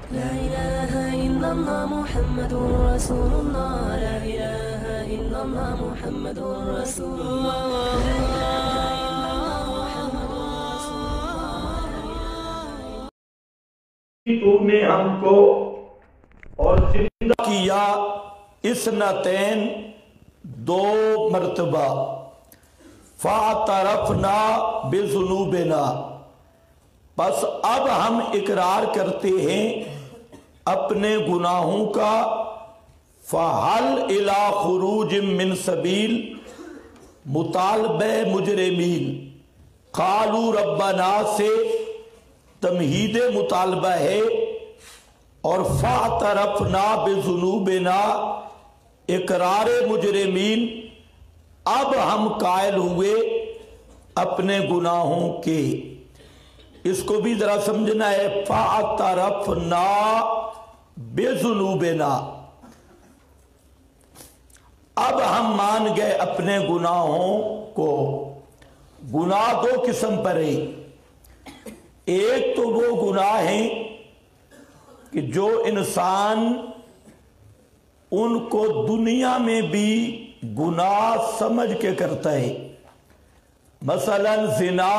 لا إله إلا الله محمد رسول الله لا إله إلا الله محمد رسول الله تو نے ہم کو اور زندہ کیا اثنتین دو مرتبہ فاعترفنا بذنوبنا بس اب ہم اقرار کرتے ہیں اپنے گناہوں کا فَحَلْ إِلَىٰ خُرُوجٍ مِّن سَبِيلٍ مطالبہ مجرمین قالوا ربنا سے تمہید مطالبہ ہے اور فاعترفنا بذنوبنا اقرار مجرمین اب ہم قائل ہوئے اپنے گناہوں کے اس کو بھی ذرا سمجھنا ہے فاعترفنا بذنوبنا اب ہم مان گئے اپنے گناہوں کو گناہ دو قسم پر ہے ایک تو وہ گناہ ہیں کہ جو انسان ان کو دنیا میں بھی گناہ سمجھ کے کرتا ہے مثلا زنا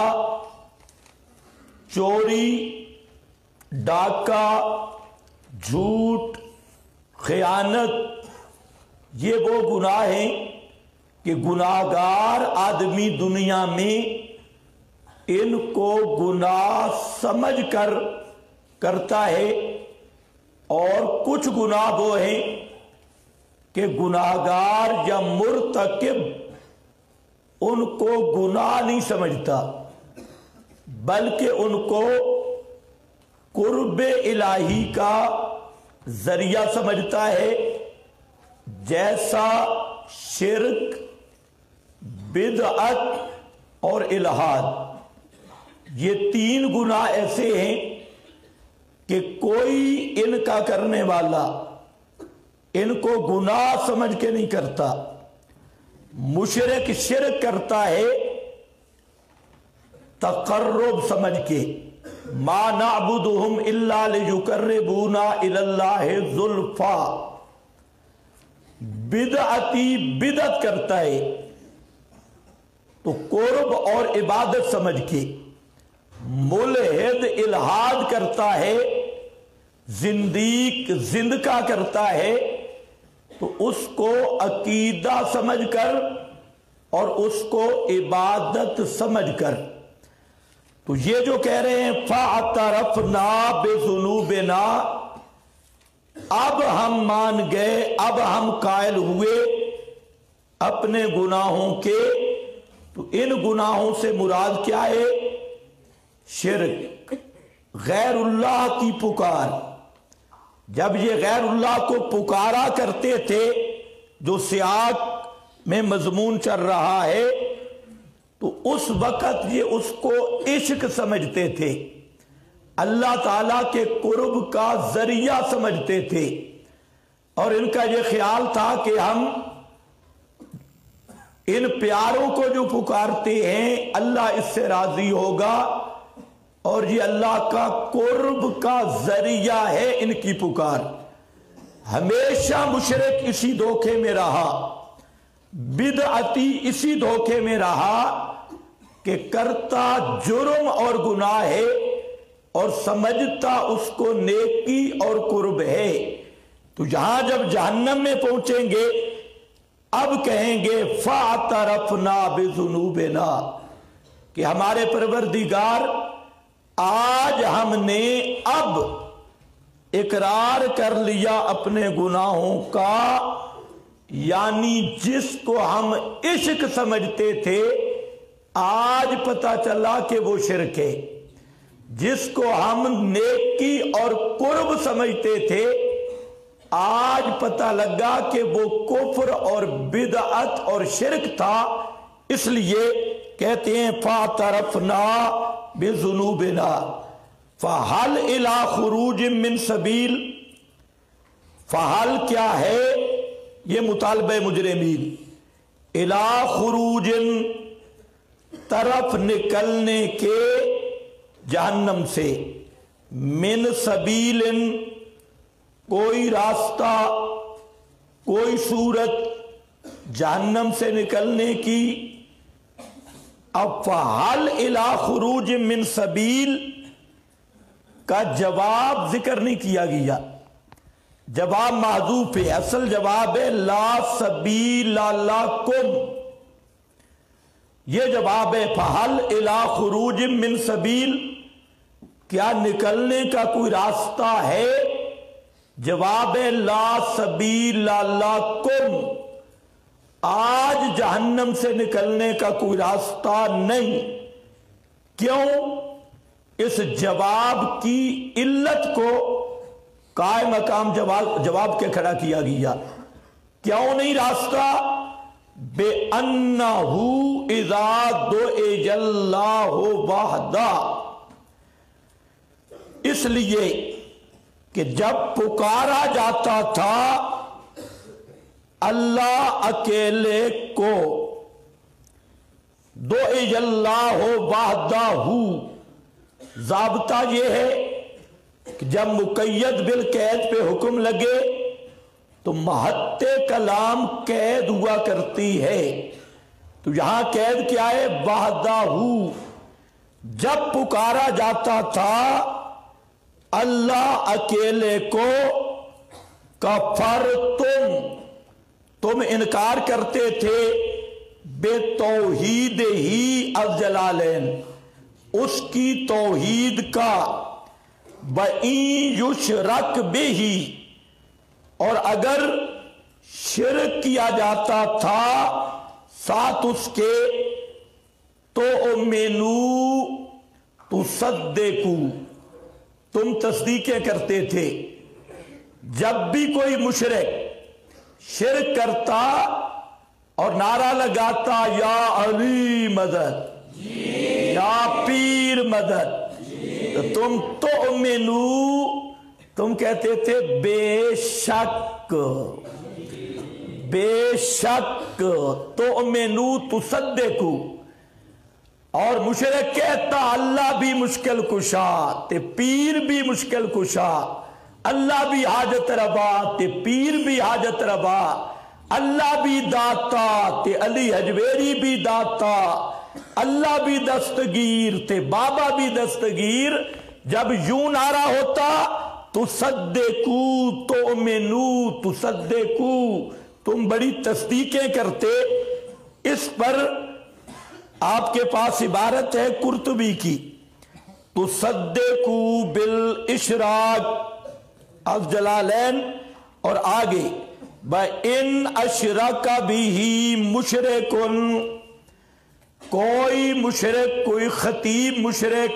چوری ڈاکہ جھوٹ خیانت یہ وہ گناہ ہیں کہ گناہگار آدمی دنیا میں ان کو گناہ سمجھ کر کرتا ہے اور کچھ گناہ وہ ہیں کہ گناہگار یا مرتکب ان کو گناہ نہیں سمجھتا بلکہ ان کو قرب الہی کا ذریعہ سمجھتا ہے جیسا شرک بدعت اور الحاد یہ تین گناہ ایسے ہیں کہ کوئی ان کا کرنے والا ان کو گناہ سمجھ کے نہیں کرتا مشرک شرک کرتا ہے تقرب سمجھ کے ما نعبدہم الا لیقربونا الی اللہ زلفا بدعتی بدعت کرتا ہے تو قرب اور عبادت سمجھ کے ملحد الحاد کرتا ہے زندیق زندکا کرتا ہے تو اس کو عقیدہ سمجھ کر اور اس کو عبادت سمجھ کر تو یہ جو کہہ رہے ہیں فاعترفنا بذنوبنا اب ہم مان گئے اب ہم قائل ہوئے اپنے گناہوں کے تو ان گناہوں سے مراد کیا ہے شرک غیر اللہ کی پکار جب یہ غیر اللہ کو پکارا کرتے تھے جو سیاق میں مضمون چل رہا ہے تو اس وقت یہ اس کو عشق سمجھتے تھے اللہ تعالیٰ کے قرب کا ذریعہ سمجھتے تھے اور ان کا یہ خیال تھا کہ ہم ان پیاروں کو جو پکارتے ہیں اللہ اس سے راضی ہوگا اور یہ اللہ کا قرب کا ذریعہ ہے ان کی پکار ہمیشہ مشرک اسی دھوکے میں رہا بدعتی اسی دھوکے میں رہا کہ کرتا جرم اور گناہ ہے اور سمجھتا اس کو نیکی اور قرب ہے تو یہاں جب جہنم میں پہنچیں گے اب کہیں گے فاعترفنا بذنوبنا کہ ہمارے پروردگار آج ہم نے اب اقرار کر لیا اپنے گناہوں کا یعنی جس کو ہم عشق سمجھتے تھے آج پتہ چلا کہ وہ شرک ہے جس کو ہم نیکی اور قرب سمجھتے تھے آج پتہ لگا کہ وہ کفر اور بدعت اور شرک تھا اس لیے کہتے ہیں فاعترفنا بذنوبنا فَحَلْ إِلَىٰ خُرُوجٍ مِّن سَبِيلٍ فَحَلْ کیا ہے یہ مطالبہ مجرمین إِلَىٰ خُرُوجٍ طرف نکلنے کے جہنم سے من سبیل کوئی راستہ، کوئی صورت جہنم سے نکلنے کی، اب فَهَلْ إِلَىٰ خُرُوجٍ مِّن سَبِيلٍ کا جواب ذکر نہیں کیا گیا، جواب محذوف ہے، اصل جواب ہے لا سبیل لکم، یہ جواب ہے فَهَلْ إِلَىٰ خُرُوجٍ مِّن سَبِيلٍ، کیا نکلنے کا کوئی راستہ ہے؟ جواب ہے لا سبیل لکم، آج جہنم سے نکلنے کا کوئی راستہ نہیں۔ کیوں؟ اس جواب کی علت کو قائم مقام جواب کے کھڑا کیا گیا۔ کیوں نہیں راستہ؟ بِأَنَّهُ إِذَا دُعِيَ اللَّهُ وَحْدَهُ، اس لیے کہ جب پکارا جاتا تھا اللہ اکیلے کو، دُعِيَ اللَّهُ وَحْدَهُ، ضابطہ یہ ہے کہ جب مقید بالقید پہ حکم لگے تو محط کلام قید ہوا کرتی ہے، تو یہاں قید کیا ہے؟ وحدہ، جب پکارا جاتا تھا اللہ اکیلے کو، کفرتم، تم انکار کرتے تھے، بے توحید ہی الجلالین، اس کی توحید کا، وَإِن يُشْرَكْ بِهِ، اور اگر شرک کیا جاتا تھا ساتھ اس کے، تو اُمِنُوا تُصَدِّقُوا، تم تصدیقیں کرتے تھے۔ جب بھی کوئی مشرک شرک کرتا اور نعرہ لگاتا یا علی مدد، یا پیر مدد، تو تم تؤمنو، تم کہتے تھے بے شک، بے شک، تؤمنو تصدقو، اور مشرک کہتا اللہ بھی مشکل کشا تے پیر بھی مشکل کشا، اللہ بھی حاجت روا تے پیر بھی حاجت روا، اللہ بھی داتا تے علی حجویری بھی داتا، اللہ بھی دستگیر تے بابا بھی دستگیر۔ جب یوں نعرہ ہوتا تصدقو تؤمنو تصدقو، تم بڑی تصدیقیں کرتے۔ اس پر آپ کے پاس عبارت ہے قرطبی کی، تصدقو بالاشراق الجلالین، اور آگے بَإِنْ أَشْرَكَ بِهِ مُشْرِكٌ، کوئی مشرک، کوئی خطیب مشرک،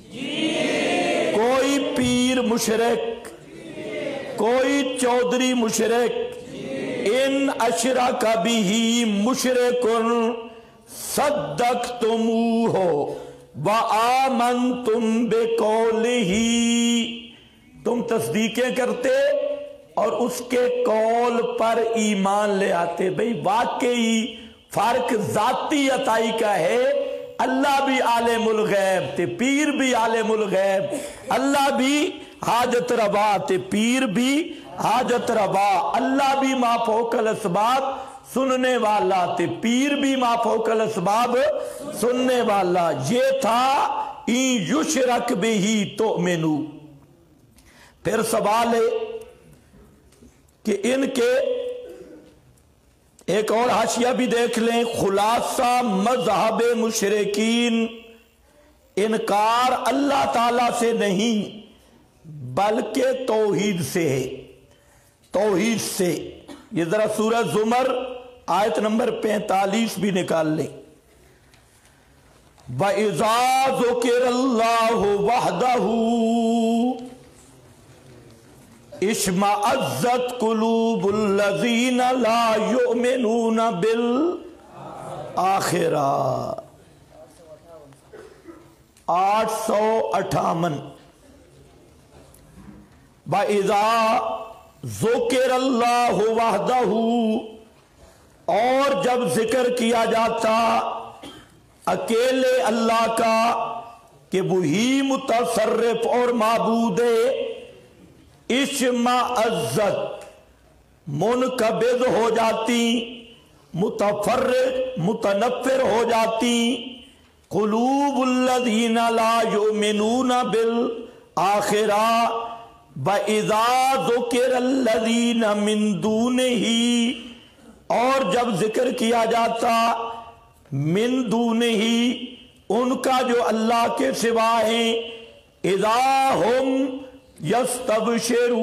کوئی پیر مشرک، کوئی چودھری مشرک، إِنْ أَشْرَكَ بِهِ مُشْرِكٌ صدقتموہ وآمنتم بقولہ، تم تصدیقیں کرتے اور اس کے قول پر ایمان لے آتے۔ بھئی واقعی فرق ذاتی عطائی کا ہے، اللہ بھی عالم الغیب تے پیر بھی عالم الغیب، اللہ بھی حاجت روا تے پیر بھی حاجت روا، اللہ بھی ما فوق الاسباب سننے والا تے پیر بھی ما فوق الاسباب سننے والا۔ یہ تھا ان یشرک بہ تؤمنو۔ پھر سوال ہے کہ ان کے ایک اور حاشیہ بھی دیکھ لیں، خلاصہ مذہب مشرکین، انکار اللہ تعالیٰ سے نہیں بلکہ توحید سے ہے، توحید سے۔ یہ ذرا سورہ زمر آیت نمبر 45 بھی نکال لیں۔ وَإِذَا ذُكِرَ اللَّهُ وَحْدَهُ اشْمَأَزَّتْ قُلُوبُ الَّذِينَ لَا يُؤْمِنُونَ بِالْآخِرَةِ، 858۔ وَإِذَا ذُكِرَ اللَّهُ وَحْدَهُ، اور جب ذکر کیا جاتا اکیلے اللہ کا کہ وہی متصرف اور معبود ہے، इश्माअज़्ज़त मुनकबिद हो जाती, मुतफर्रिक़ मुतनफ़्फ़िर हो जाती। क़ुलूबुल्लज़ीना ला युमिनूना बिल आखिरा व इज़ा ज़ुकिरल्लज़ीना मिन दूनिही, और जब जिक्र किया जाता मिन दूनिही उनका जो अल्लाह के सिवा है, इज़ा हुम यस्तबशिरून,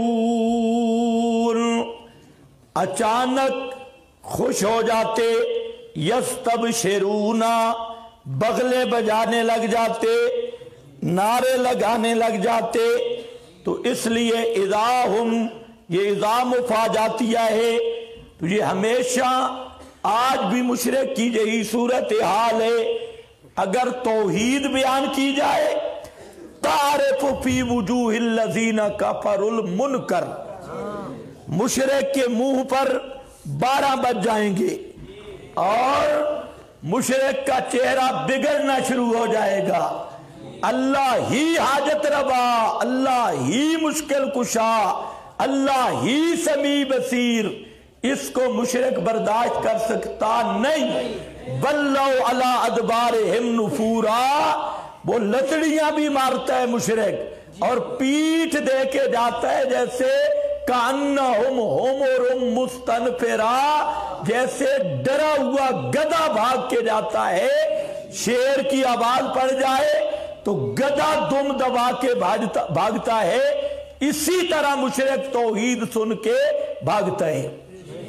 अचानक खुश हो जाते, यस्तबशिरूना बगले बजाने लग जाते, नारे लगाने लग जाते। तो इसलिए इज़ा हुम, ये इज़ा मुफाजातिया है, तो ये हमेशा आज भी मुशरिक की यही सूरत हाल है। अगर तौहीद बयान की जाए, तारिफ़ु फी वुजूहिल्लज़ीना कफ़रुल मुनकर, मुशरिक के मुंह पर 12 बज जाएंगे और मुशरिक का चेहरा बिगड़ना शुरू हो जाएगा। अल्लाह ही हाजत रवा, अल्लाह ही मुश्किल कुशा, अल्लाह ही समी बसीर, इसको मुशरिक बर्दाश्त कर सकता नहीं। वल्लौ अला अदबारिहिम नुफूरा, वो लतड़ियां भी मारता है मुशरिक और पीठ दे के जाता है जैसे कान्नहुम हुमुरुम मुस्तनफिरा, जैसे डरा हुआ गधा भाग के जाता है। शेर की आवाज पड़ जाए तो गधा दुम दबा के भागता है, इसी तरह मुशरिक तौहीद सुन के भागता है।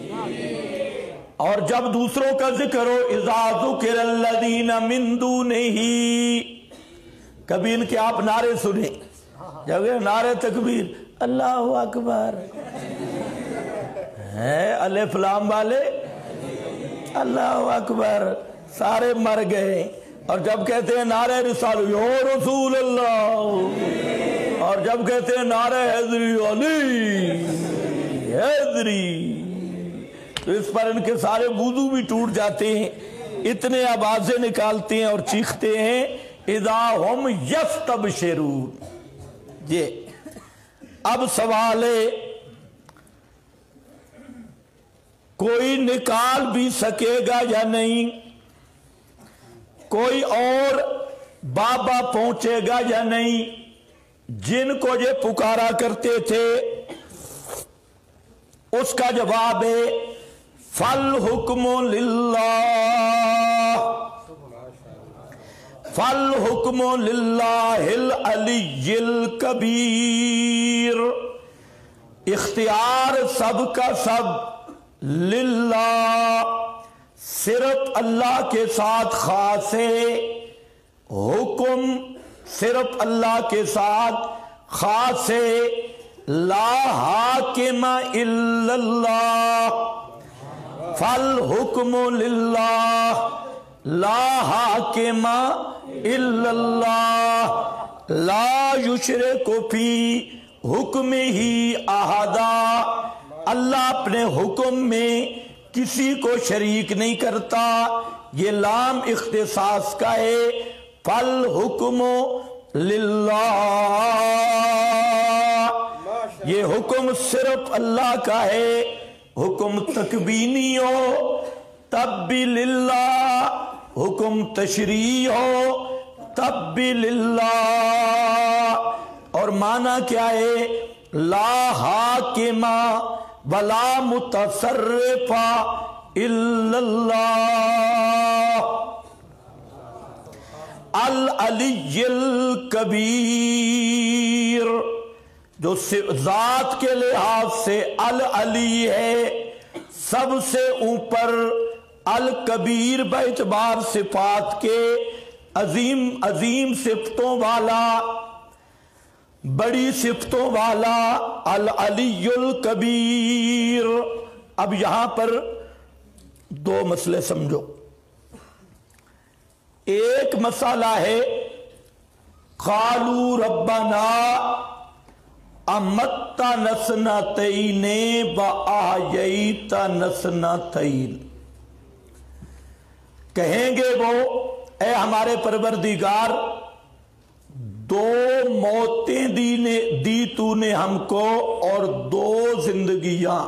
और जब दूसरों का जिक्र हो, इज़ा ज़ुकिरल्लज़ीना मिन दूनिही, कभी इनके आप नारे सुने, जब नारे तकबीर अल्लाहु अकबर है, अलिफ लाम वाले अल्लाहु अकबर, सारे मर गए। और जब कहते हैं नारे रिसाल या रसूल अल्लाह, और जब कहते हैं नारे हैदरी अली हैदरी, तो इस पर इनके सारे वुज़ू भी टूट जाते हैं, इतने आवाजें निकालते हैं और चीखते हैं। इज़ा हुम यस्तबशिरून। ये अब सवाल है, कोई निकाल भी सकेगा या नहीं? कोई और बाबा पहुंचेगा या नहीं? जिनको ये पुकारा करते थे उसका जवाब है फल हुक्मु लिल्लाह, फल हुक्मु लिल्लाहिल अलिय्यिल कबीर। इख्तियार सब का सब लिल्लाह, सिर्फ अल्लाह के साथ खास है। हुक्म सिर्फ अल्लाह के साथ खास है। ला हाकिमा इल्लल्लाह, फल हुक्मु लिल्लाह, ला हाकिमा इल्लल्लाह, ला युशरिकु फी हुक्मिही अहदा। अल्लाह अपने हुक्म में किसी को शरीक नहीं करता। ये लाम इख्तिसास का है। फल हुक्मु लिल्लाह, ये हुक्म सिर्फ अल्लाह का है। हुक्म तकबीनी हो तब भी लिल्लाह, हुक्म तशरी हो तब भी लिल्लाह। और माना क्या है? ला हाकिमा वला मुतसर्रिफा इल्लल्लाह, अल अलिय्युल कबीर, जो जात के लिहाज से अल अली है, सबसे ऊपर, अल कबीर बेतबार सिफात के अजीम अजीम सिफतों वाला, बड़ी सिफतों वाला, अल अलियुल कबीर। अब यहां पर दो मसले समझो। एक मसला है कालू रब्बना अमत्ता नसना तईने व आयईता नसना तईन। कहेंगे वो, ए हमारे परवरदिगार, 2 मौतें दी तूने हमको और 2 जिंदगियां,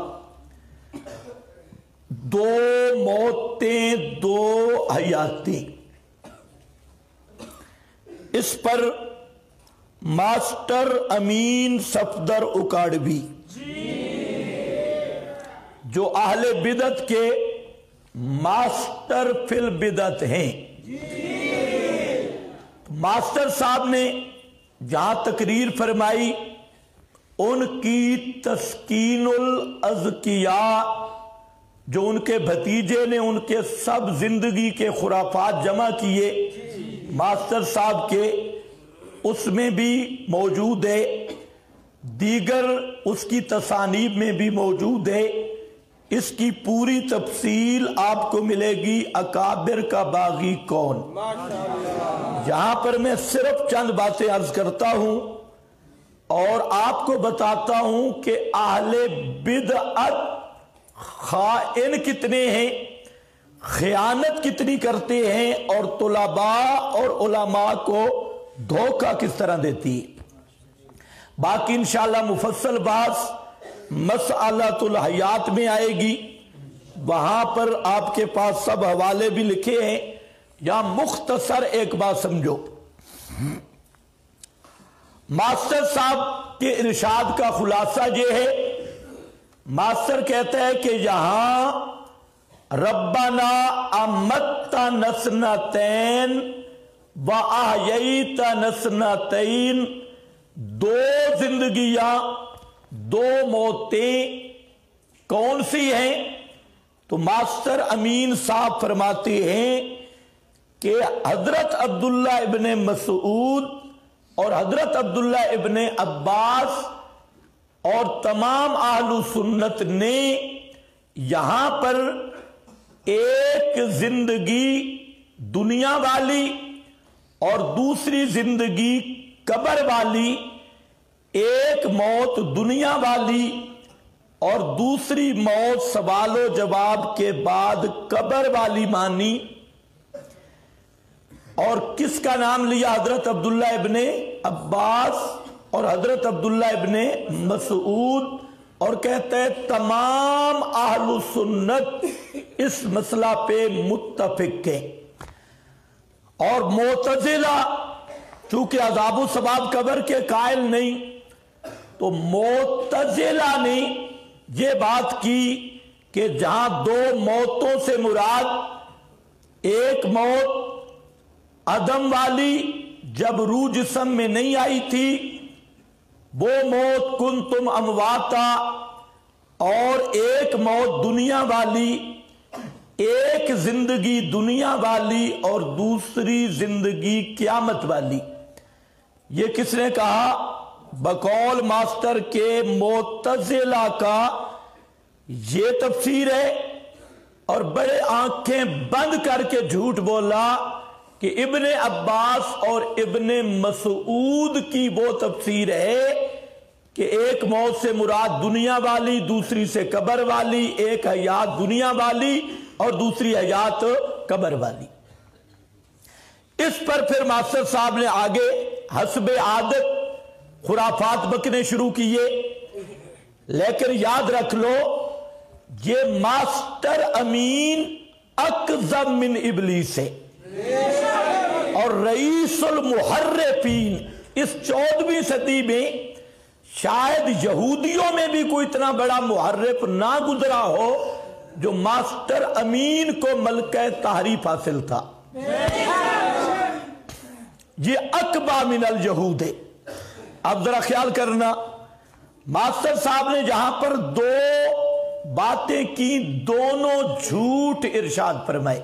2 मौतें 2 हयाती। इस पर मास्टर अमीन सफदर उकाड़वी जो अहले बिदत के मास्टर फिल बिदत हैं, मास्टर साहब ने जहां तकरीर फरमाई उनकी तस्कीनुल अज़किया जो उनके भतीजे ने उनके सब जिंदगी के खुराफात जमा किए मास्टर साहब के, उसमें भी मौजूद है, दीगर उसकी तसानीब में भी मौजूद है। इसकी पूरी तफसील आपको मिलेगी अकाबिर का बागी कौन। यहां पर मैं सिर्फ चंद बातें अर्ज करता हूं और आपको बताता हूं कि अहले बिदअत खाइन कितने हैं, खयानत कितनी करते हैं और तुलबा और उलमा को धोखा किस तरह देती है। बाकी इंशाअल्लाह मुफस्सल बात मसअलतुल हयात में आएगी, वहां पर आपके पास सब हवाले भी लिखे हैं। या मुख्तसर एक बात समझो, मास्टर साहब के इरशाद का खुलासा ये है, मास्टर कहता है कि यहां रब्बना अमत्ता नस्नतैन व अहयैता नस्नतैन, 2 जिंदगियां 2 मौतें कौन सी हैं? तो मास्टर अमीन साहब फरमाते हैं कि हजरत अब्दुल्ला इब्ने मसूद और हजरत अब्दुल्ला इब्ने अब्बास और तमाम अहलु सुन्नत ने यहां पर एक जिंदगी दुनिया वाली और दूसरी जिंदगी कब्र वाली, एक मौत दुनिया वाली और दूसरी मौत सवालो जवाब के बाद कब्र वाली मानी। और किसका नाम लिया? हजरत अब्दुल्ला इब्ने अब्बास और हजरत अब्दुल्ला इब्ने मसूद, और कहते हैं तमाम अहलु सुन्नत इस मसला पे मुत्तफिक है। और मोतजिला चूंकि अज़ाबु सवाब कब्र के कायल नहीं, तो मोतजिला ने यह बात की कि जहां 2 मौतों से मुराद एक मौत अदम वाली जब रूह जिस्म में नहीं आई थी, वो मौत कुन तुम अमवाता, और एक मौत दुनिया वाली, एक जिंदगी दुनिया वाली और दूसरी जिंदगी क़यामत वाली। ये किसने कहा? बकौल मास्टर के मोतजिला का ये तफसीर है। और बड़े आंखें बंद करके झूठ बोला कि इब्ने अब्बास और इब्ने मसूद की वो तफसीर है कि एक मौत से मुराद दुनिया वाली, दूसरी से कब्र वाली, एक हयात दुनिया वाली और दूसरी हयात कब्र वाली। इस पर फिर मास्टर साहब ने आगे हस्बे आदत खुराफात बकने शुरू किए। लेकिन याद रख लो, ये मास्टर अमीन अकज़म मिन इबलीस है और रईसुल मुहर्रिफीन इस 14वीं सदी में शायद यहूदियों में भी कोई इतना बड़ा मुहर्रिफ ना गुजरा हो जो मास्टर अमीन को मलके तारीफ हासिल था। ये अकबा मिनल यहूद है। अब जरा ख्याल करना, मास्टर साहब ने जहां पर 2 बातें की, दोनों झूठ इरशाद फरमाए।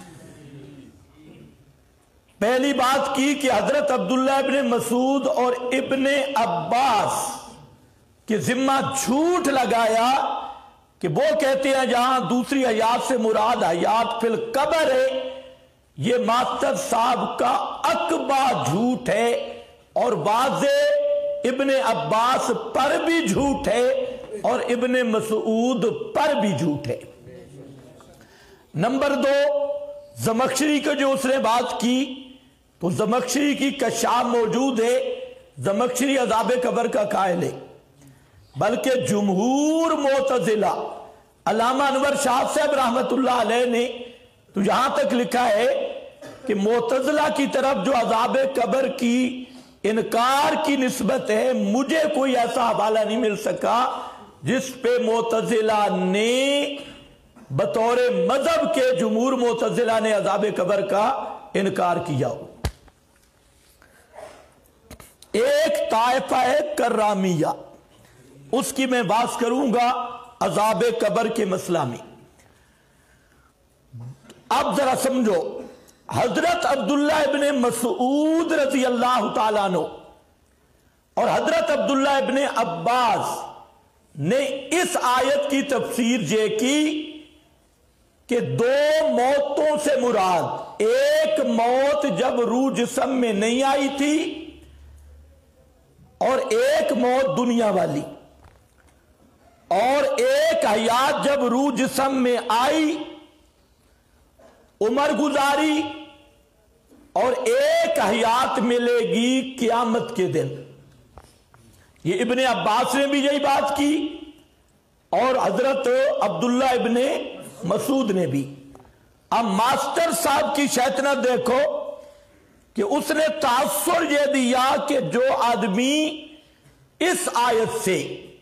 पहली बात की कि हजरत अब्दुल्ला इब्ने मसूद और इब्ने अब्बास के जिम्मा झूठ लगाया कि वो कहते हैं जहां दूसरी हयात से मुराद हयात फिल कब्र है। ये मास्टर साहब का अकबा झूठ है और वाज़े इब्ने अब्बास पर भी झूठ है और इब्ने मसूद पर भी झूठ है। नंबर 2, ज़मख़शरी को जो उसने बात की تو ज़मख़शरी की कशाफ मौजूद है। ज़मख़शरी अज़ाब कब्र का कायल है, बल्कि जुमहूर मोतज़िला अल्लामा अनवर शाह साहब रहमतुल्लाह अलैह ने तो यहां तक लिखा है कि मोतज़िला की तरफ जो अज़ाब कब्र की इनकार की निस्बत है, मुझे कोई ऐसा हवाला नहीं मिल सका जिस पे मोतज़िला ने बतौर मजहब के जुमहूर मोतज़िला ने अज़ाब कब्र का इनकार किया हो। एक ताइफा है कर्रामिया, उसकी मैं बात करूंगा अज़ाब कब्र के मसला में। अब जरा समझो, हजरत अब्दुल्ला इब्ने मसूद रज़ी अल्लाह तआला अन्हु और हजरत अब्दुल्ला इब्ने अब्बास ने इस आयत की तफसीर ये की कि दो मौतों से मुराद, एक मौत जब रूह जिस्म में नहीं आई थी और एक मौत दुनिया वाली, और एक हयात जब रूह जिस्म में आई, उम्र गुजारी, और एक हयात मिलेगी क़यामत के दिन। ये इब्ने अब्बास ने भी यही बात की और हजरत अब्दुल्ला इब्ने मसूद ने भी। अब मास्टर साहब की शैतानत देखो कि उसने तासुर यह दिया कि जो आदमी इस आयत से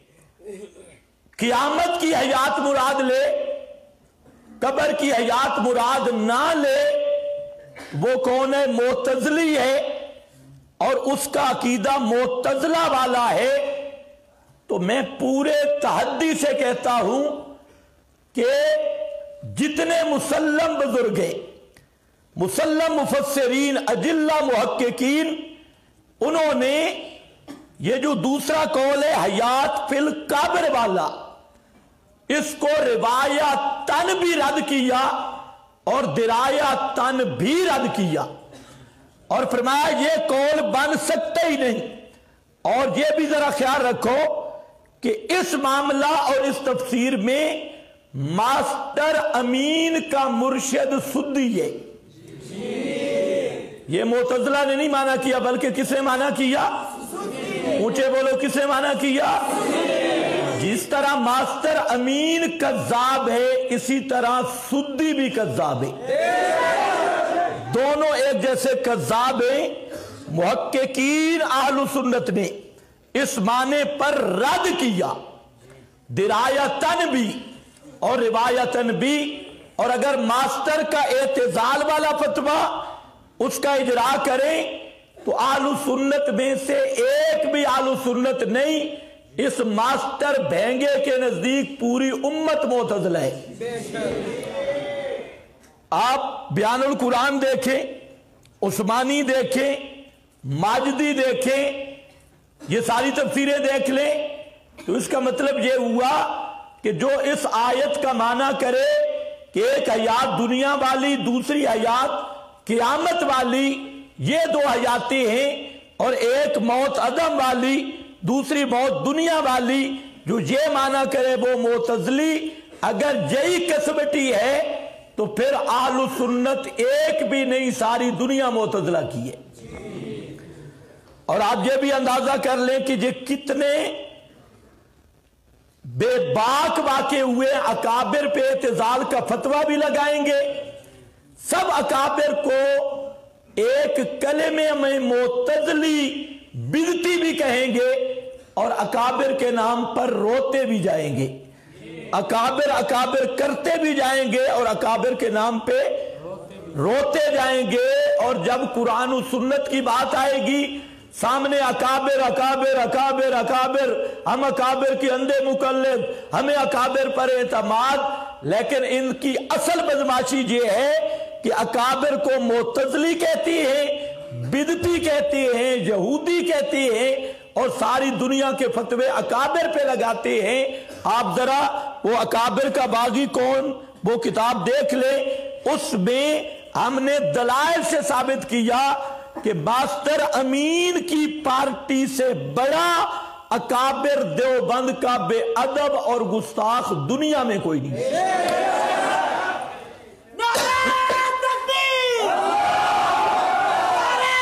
क़यामत की हयात मुराद ले, कब्र की हयात मुराद ना ले, वो कौन है? मोतज़ली है और उसका अकीदा मोतज़ला वाला है। तो मैं पूरे तहद्दी से कहता हूं कि जितने मुसल्लम बुजुर्ग हैं, मुसल्लम मुफस्सिरीन, अजिल्ला मुहक्किकीन, उन्होंने ये जो दूसरा कौल है हयात फिल कब्र वाला, इसको रिवायतन भी रद्द किया और दिरायतन भी रद्द किया और फरमाया ये कौल बन सकते ही नहीं। और ये भी जरा ख्याल रखो कि इस मामला और इस तफसीर में मास्टर अमीन का मुर्शिद सुद्दी है। ये मोतज़िला ने नहीं माना किया, बल्कि किसने माना किया? ऊंचे बोलो, किसने माना किया? जिस तरह मास्टर अमीन कज़्ज़ाब है, इसी तरह सुद्दी भी कज़्ज़ाब है। दोनों एक जैसे कज़्ज़ाब हैं। मुहक्किकीन अहलुस सुन्नत ने इस माने पर रद्द किया, दिरायतन भी और रिवायतन भी। और अगर मास्टर का एतजाल वाला फतवा उसका इजरा करें तो अहलुस सुन्नत में से एक भी अहलुस सुन्नत नहीं, इस मास्टर भेंगे के नजदीक पूरी उम्मत मोतज़िला है। आप बयानुल कुरान देखें, उस्मानी देखें, माजदी देखें, ये सारी तफसीरें देख लें, तो इसका मतलब ये हुआ कि जो इस आयत का माना करे कि एक हयात दुनिया वाली, दूसरी हयात क़यामत वाली, ये दो हयातें हैं, और एक मौत अदम वाली, दूसरी मौत दुनिया वाली, जो ये माना करे वो मोतज़ली। अगर यही किस्मती है तो फिर अहलुस सुन्नत एक भी नहीं, सारी दुनिया मोतज़िला की है। और आप ये भी अंदाजा कर लें कि ये कितने बेबाक वाक़े हुए। अकाबिर पे एतजाल का फतवा भी लगाएंगे, सब अकाबिर को एक कलमे में मोतज़ली बिदती भी कहेंगे और अकाबिर के नाम पर रोते भी जाएंगे। अकाबिर अकाबिर करते भी जाएंगे और अकाबिर के नाम पे रोते जाएंगे। और जब कुरान और सुन्नत की बात आएगी, सामने अकाबिर अकाबिर अकाबिर अकाबिर, हम अकाबिर की अंधे मुकल्लिद, हमें अकाबिर पर एतमाद। लेकिन इनकी असल बदमाशी ये है कि अकाबिर को मोतज़ली कहती है, बिदती कहती हैं, यहूदी कहती हैं, और सारी दुनिया के फतवे अकाबिर पे लगाते हैं। आप जरा वो अकाबिर का बागी कौन, वो किताब देख ले, उसमें हमने दलाइल से साबित किया कि मास्टर अमीन की पार्टी से बड़ा अकाबिर देवबंद का बेअदब और गुस्ताख दुनिया में कोई नहीं है।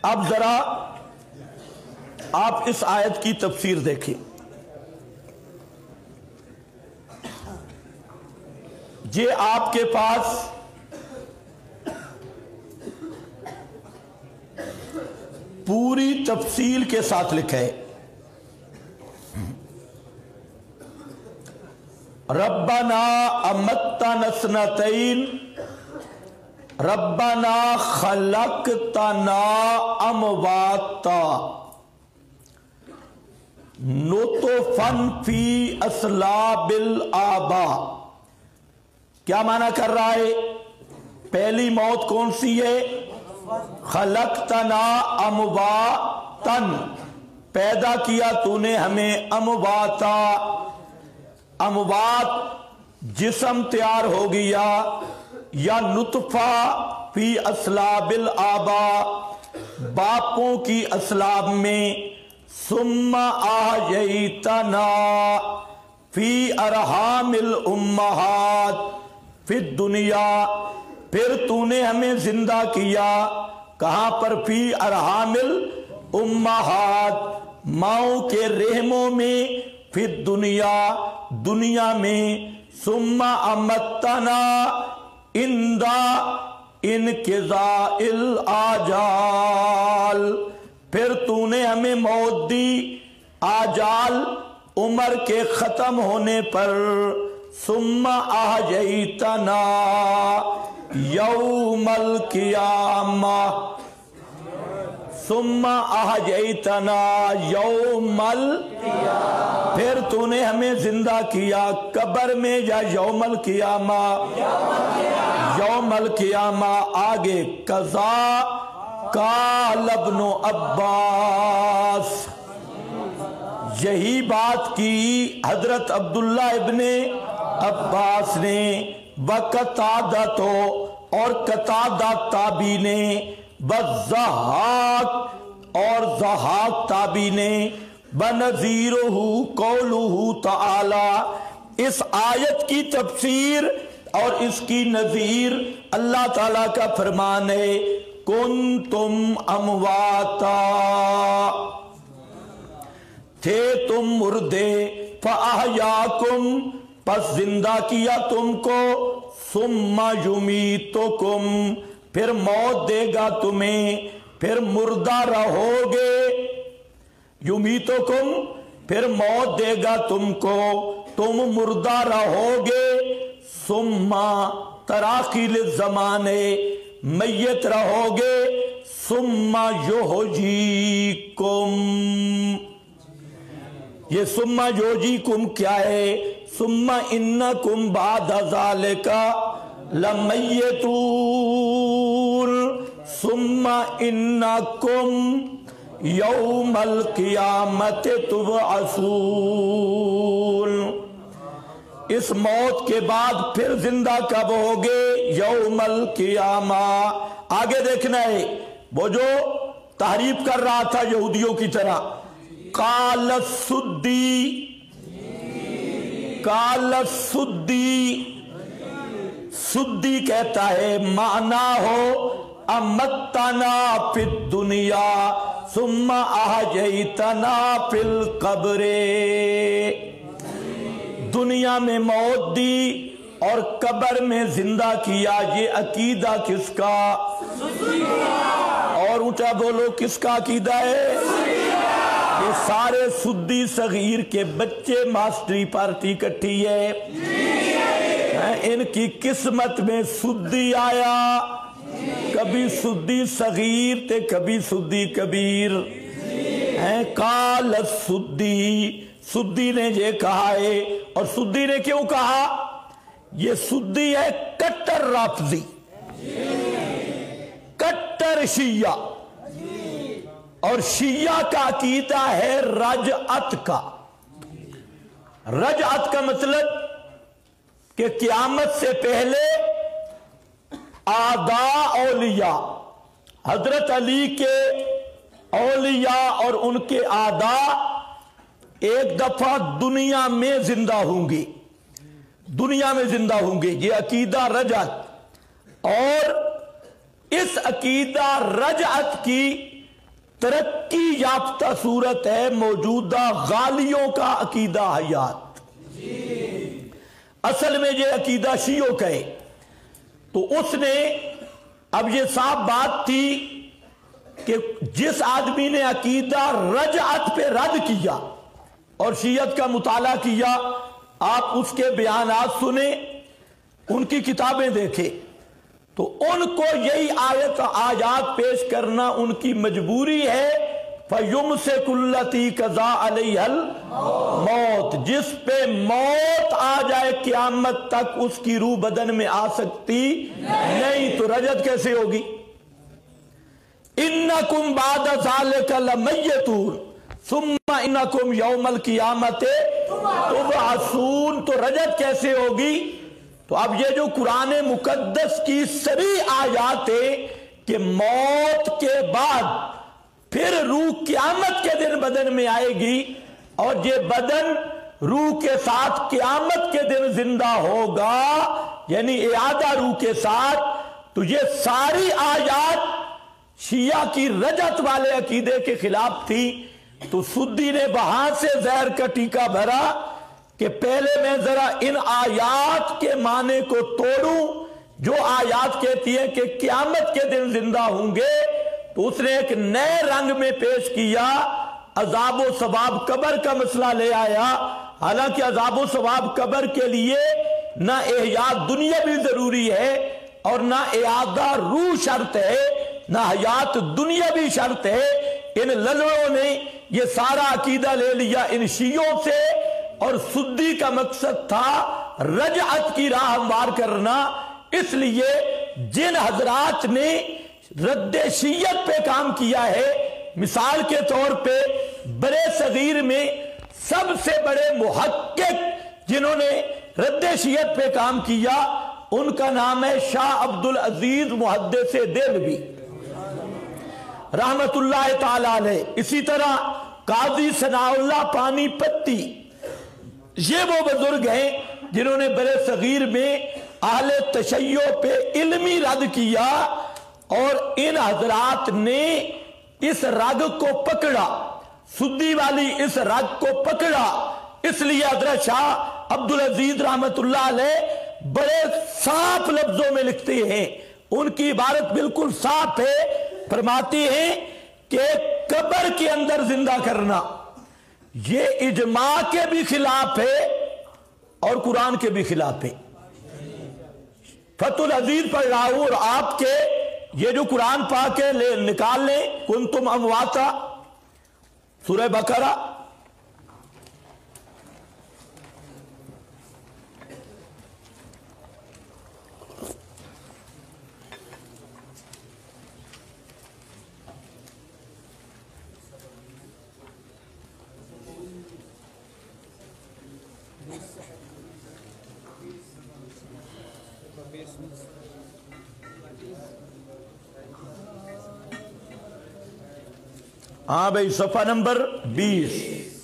اب ذرا آپ اس آیت کی تفسیر دیکھیں. یہ آپ کے پاس پوری تفصیل کے ساتھ لکھا ہے. ربنا امتنا اثنتین ربنا خلقتنا امواتا نطفن فی اصلاب الآباء. کیا معنی کر رہا ہے؟ پہلی موت کون سی ہے؟ خلقتنا امواتن، پیدا کیا تو نے ہمیں امواتا. اموات جسم تیار ہو گیا، یا نطفہ فی اصلاب الآباء باپوں کی اصلاب میں. ثم احییتنا فی ارحام الامہات فی الدنیا، پھر تو نے ہمیں زندہ کیا کہاں پر؟ فی ارحام الامہات، ماؤں کے رحموں میں. فی الدنیا، دنیا میں. ثم امتنا عند انقضاء الاجال، پھر تو نے ہمیں موت دی آجال، عمر کے ختم ہونے پر. ثم احییتنا یوم القیامہ، ثم احییتنا یوم القیامہ، پھر تو نے ہمیں زندہ کیا قبر میں یا یوم القیامہ؟ یوم القیامہ. آگے قضا قال ابن عباس، یہی بات کی حضرت عبداللہ ابن عباس نے، وقتادہ تو اور قتادہ تابعی نے، والضحاک اور ضحاک تابعی نے، بنظیرہ قولہ تعالی. اس آیت کی تفسیر اور اس کی نظیر اللہ تعالیٰ کا فرمان ہے کنتم امواتا، تھے تم مردے، فاحیاکم پس زندہ کیا تم کو، ثم یمیتکم پھر موت دے گا تمہیں، پھر مردہ رہو گے. یمیتکم پھر موت دے گا تم کو، تم مردہ رہو گے. ثم تراخی للزمان میت رہو گے. ثم یحییکم، یہ ثم یحییکم کیا ہے؟ ثم انکم بعد ذالک لمیتون، ثم انکم یوم القیامت تبعثون. اس موت کے بعد پھر زندہ کب ہوگے؟ یوم القیامہ. آگے دیکھنا ہے، وہ جو تحریف کر رہا تھا یہودیوں کی طرح، قال السدی، قال السدی، سدی کہتا ہے معنی ہو امتنا فی الدنیا ثم احییتنا فی القبر، دنیا میں موت دی اور قبر میں زندہ کیا. یہ عقیدہ کس کا؟ اور اونچا بولو، کس کا عقیدہ ہے؟ یہ سارے سدی صغیر کے بچے ماسٹری پارٹی کٹھی ہے، ان کی قسمت میں سدی آیا، کبھی سدی صغیر تے کبھی سدی کبیر. قال السدی، سدی نے یہ کہا ہے. اور سدی نے کیوں کہا؟ یہ سدی ہے کٹر رافضی، کٹر شیعہ. اور شیعہ کا عقیدہ ہے رجعت کا. رجعت کا مطلب کہ قیامت سے پہلے آداء اولیاء، حضرت علی کے اولیاء اور ان کے آداء ایک دفعہ دنیا میں زندہ ہوں گے، دنیا میں زندہ ہوں گے. یہ عقیدہ رجعت. اور اس عقیدہ رجعت کی ترقی یافتہ صورت ہے موجودہ غالیوں کا عقیدہ حیات. اصل میں یہ عقیدہ شیعوں کا ہے. تو اس نے اب یہ صاف بات تھی کہ جس آدمی نے عقیدہ رجعت پہ رد کیا اور شیعت کا مطالعہ کیا، آپ اس کے بیانات سنیں، ان کی کتابیں دیکھیں، تو ان کو یہی آیات پیش کرنا ان کی مجبوری ہے. فَيُمْسِكُ الَّتِي قَضَىٰ عَلَيْهَا الْمَوْتِ، جس پہ موت آ جائے قیامت تک اس کی روح بدن میں آ سکتی نہیں. تو رجعت کیسے ہوگی؟ إِنَّكُمْ بَعْدَ ذَلِكَ لَمَيِّتُونَ ثُمَّ إِنَّكُمْ يَوْمَ الْقِيَامَةِ تُبْعَثُونَ. تو رجعت کیسے ہوگی؟ تو اب یہ جو قرآن مقدس کی صریح آیات ہے کہ موت کے بعد پھر روح قیامت کے دن بدن میں آئے گی اور یہ بدن روح کے ساتھ قیامت کے دن زندہ ہوگا، یعنی اعادہ روح کے ساتھ. تو یہ ساری آیات شیعہ کی رجعت والے عقیدے کے خلاف تھی. تو سدی نے وہاں سے زہر کا ٹیکا بھرا کہ پہلے میں ذرا ان آیات کے معنی کو توڑوں جو آیات کہتی ہیں کہ قیامت کے دن زندہ ہوں گے. تو اس نے ایک نئے رنگ میں پیش کیا، عذاب و ثواب قبر کا مسئلہ لے آیا. حالانکہ عذاب و ثواب قبر کے لیے نہ احیاء دنیا بھی ضروری ہے اور نہ اعادہ روح شرط ہے، نہ حیات دنیا بھی شرط ہے. ان للوں نے یہ سارا عقیدہ لے لیا ان شیعوں سے، اور سدی کا مقصد تھا رجعت کی راہ ہموار کرنا. اس لیے جن حضرات نے رد شیعت پہ کام کیا ہے، مثال کے طور پہ برے صغیر میں سب سے بڑے محقق جنہوں نے رد شیعت پہ کام کیا، ان کا نام ہے شاہ عبدالعزیز محدث دہلوی رحمت اللہ تعالی علیہ. اسی طرح قاضی ثناء اللہ پانی پتی، یہ وہ بزرگ ہیں جنہوں نے برے صغیر میں اہل تشیع پہ علمی رد کیا، اور ان حضرات نے اس رگ کو پکڑا، سدی والی اس رگ کو پکڑا. اس لیے حضرت شاہ عبدالعزیز رحمت اللہ علیہ بڑے صاف لفظوں میں لکھتے ہیں، ان کی عبارت بالکل صاف ہے. فرماتے ہیں کہ قبر کے اندر زندہ کرنا یہ اجماع کے بھی خلاف ہے اور قرآن کے بھی خلاف ہے. فتح العزیز پڑھ رہا ہوں، اور آپ کے یہ جو قرآن پاک ہے نکال لیں. کنتم امواتا، سورہ بقرہ، ہاں بھائی صفحہ نمبر 20.